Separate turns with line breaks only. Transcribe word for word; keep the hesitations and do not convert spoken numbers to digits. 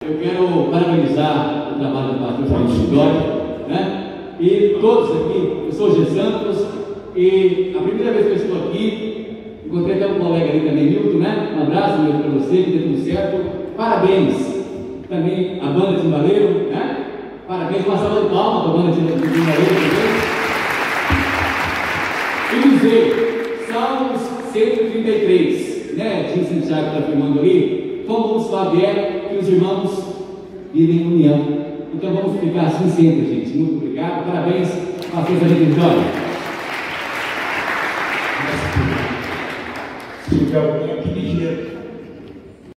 Eu quero parabenizar o trabalho do pastor Felipe Dória, né? E todos aqui. Eu sou G. Santos e a primeira vez que eu estou aqui, encontrei até um colega ali também, Milton, né? Um abraço, Milton, para você, que dê tudo certo. Parabéns também à banda de Timbaleiro, né? Parabéns, uma salva de palmas para a banda de Timbaleiro também. E dizer, Salmos cento e trinta e três, né? Tim Santiago está filmando ali. Como vamos falar é que os irmãos vivem em união. Então vamos ficar assim sempre, gente. Muito obrigado, parabéns, pastor Felipe Dória.
Se tiver alguém aqui ligeiro.